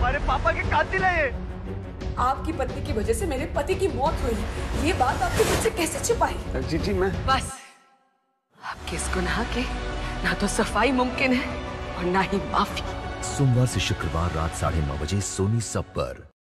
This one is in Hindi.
हमारे पापा के कातिल है ये। आपकी पत्नी की वजह से मेरे पति की मौत हुई, ये बात आपके मुझसे कैसे छिपाई? जी मैं बस आपके इस गुनाह के ना तो सफाई मुमकिन है और ना ही माफी। सोमवार से शुक्रवार रात 9:30 बजे सोनी सब पर।